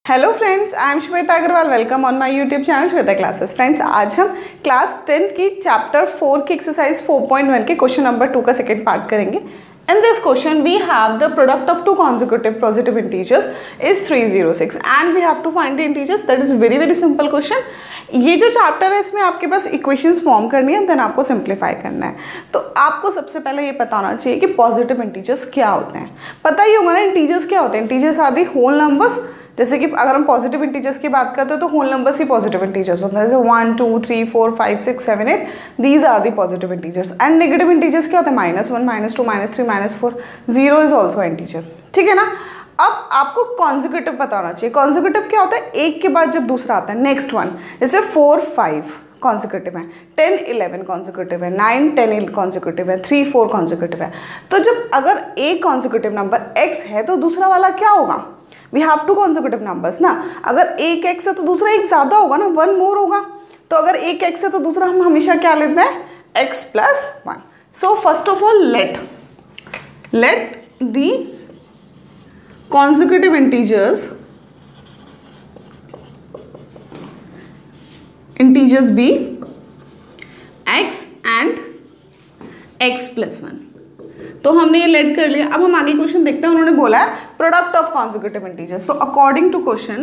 Hello friends, I am Shweta Agarwal. Welcome on my YouTube channel Shweta classes. Friends, आज हम class 10th की chapter 4 की exercise 4.1 के क्वेश्चन नंबर 2 का सेकंड पार्ट करेंगे। In this question we have the product of two consecutive positive integers is 306 and we have to find the integers. That is very simple question. ये जो chapter है इसमें आपके पास equations form करनी है, then आपको simplify करना है। तो आपको सबसे पहले ये पता होना चाहिए कि पॉजिटिव इंटीजर्स क्या होते हैं। पता ही होगा ना इंटीजर्स क्या होते हैं। Integers are the whole numbers. जैसे कि अगर हम पॉजिटिव इंटीजर्स की बात करते हैं तो होल नंबर्स ही पॉजिटिव इंटीजर्स होते हैं। जैसे 1 2 3 4 5 6 7 8 these are the positive integers. And negative integers क्या होते हैं? -1 -2 -3 -4 0 इज ऑल्सो इंटीजर। ठीक है ना। अब आपको कॉन्जिक्यूटिव पता होना चाहिए। कॉन्जिक्यूटिव क्या होता है? एक के बाद जब दूसरा आता है नेक्स्ट वन। जैसे 4 5 कॉन्जिक्यूटिव है, 10 11 कॉन्जिक्यूटिव है, 9 10 कॉन्जिक्यूटिव है, 3 4 कॉन्जिक्यूटिव है। तो जब अगर एक कॉन्जिक्यूटिव नंबर x है तो दूसरा वाला क्या होगा? We have two consecutive numbers ना। अगर एक x है तो दूसरा एक ज़्यादा होगा ना, 1 मोर होगा। तो अगर एक x है तो दूसरा हम हमेशा क्या लेते हैं? x + 1। So first of all let the consecutive integers be x and x + 1। तो हमने ये लेट कर लिया। अब हम आगे क्वेश्चन देखते हैं। उन्होंने बोला है प्रोडक्ट ऑफ consecutive integers। तो according to question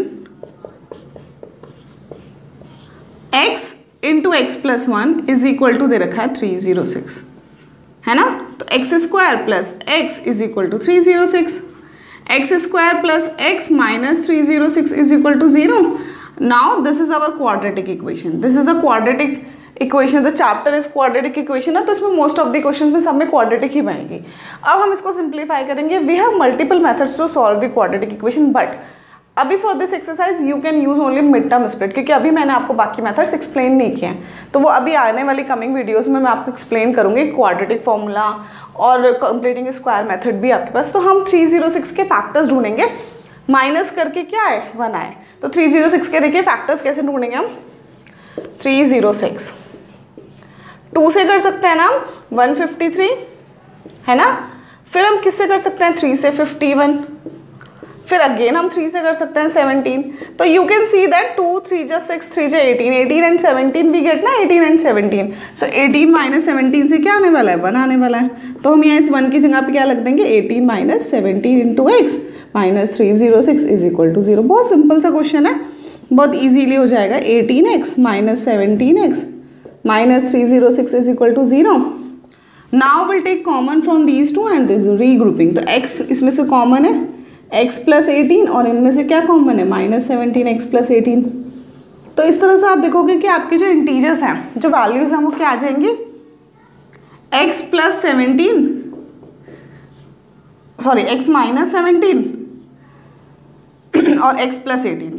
x × x + 1 is equal to दे रखा है 306, है ना। तो x² + x is equal to 306। x² + x - 306 is equal to 0. Now this is our quadratic equation. This is a quadratic equation. The chapter is quadratic equation है, तो इसमें most of the question में सब में क्वाड्रेटिक ही बनेगी। अब हम इसको सिंप्लीफाई करेंगे। We have multiple methods to solve the quadratic equation, but अभी for this exercise you can use only mid term split, क्योंकि अभी मैंने आपको बाकी मेथड्स एक्सप्लेन नहीं किए हैं। तो वो अभी आने वाली कमिंग वीडियोस में मैं आपको एक्सप्लेन करूँगी क्वाड्रेटिक फॉर्मूला और कंप्लीटिंग स्क्वायर मेथड भी आपके पास। तो हम 306 के फैक्टर्स ढूंढेंगे। माइनस करके क्या आए? 1 आए। तो 306 के देखिए फैक्टर्स कैसे ढूंढेंगे हम। 306 2 से कर सकते हैं ना हम, 153 है ना। फिर हम किससे कर सकते हैं? 3 से 51। फिर अगेन हम 3 से कर सकते हैं 17। तो you can see that 2 3 + 6 3 = 18, 18 and 17 we get ना, 18 and 17। सो 18 - 17 से क्या आने वाला है? 1 आने वाला है। तो हम यहाँ इस 1 की जगह पे क्या लग देंगे? 18 - 17 × x - 306 इज इक्वल टू 0। बहुत सिंपल सा क्वेश्चन है, बहुत ईजीली हो जाएगा। 18x - 17x - 306 is equal to 0। Now will take common from these two and this regrouping. तो x इसमें से कॉमन है, x + 18, और इनमें से क्या कॉमन है? -17x + 18। तो इस तरह से आप देखोगे कि आपके जो इंटीजर्स हैं, जो वैल्यूज हैं, वो क्या आ जाएंगी? x + 17 सॉरी x - 17 और x + 18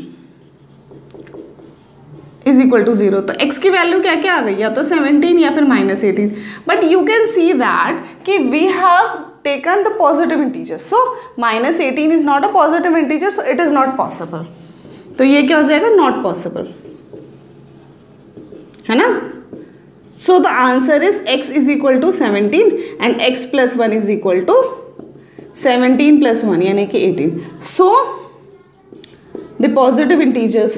इज इक्वल टू 0। तो x की वैल्यू क्या क्या आ गई? या तो 17 या फिर -18। But you can see that कि we have taken the positive integers, so -18 is not a positive integer, so it is not possible। तो ये क्या हो जाएगा? Not possible, है ना। So the answer is x is equal to 17 and x + 1 is equal to 17 + 1 यानी कि 18। So the positive integers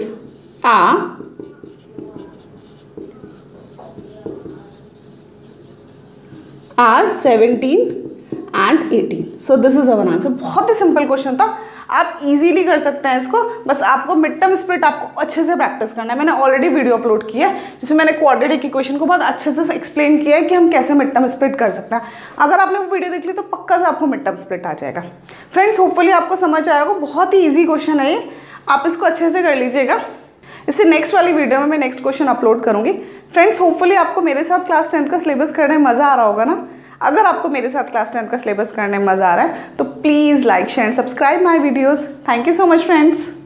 are 17 and 18। So this is our answer। बहुत ही सिंपल क्वेश्चन था, आप इजीली कर सकते हैं इसको। बस आपको मिड टर्म स्प्लिट आपको अच्छे से प्रैक्टिस करना है। मैंने ऑलरेडी वीडियो अपलोड किया है जिसमें मैंने क्वाड्रेटिक इक्वेशन को बहुत अच्छे से एक्सप्लेन किया है कि हम कैसे मिड टर्म स्प्लिट कर सकते हैं। अगर आपने वो वीडियो देख ली तो पक्का से आपको मिड टर्म स्प्लिट आ जाएगा। फ्रेंड्स, होपफुली आपको समझ आएगा। बहुत ही ईजी क्वेश्चन है ये, आप इसको अच्छे से कर लीजिएगा। इससे नेक्स्ट वाली वीडियो में मैं नेक्स्ट क्वेश्चन अपलोड करूँगी। फ्रेंड्स, होपफुली आपको मेरे साथ क्लास 10th का सिलेबस करने में मज़ा आ रहा होगा ना। अगर आपको मेरे साथ क्लास 10th का सिलेबस करने में मज़ा आ रहा है तो please like share and subscribe my videos. Thank you so much friends.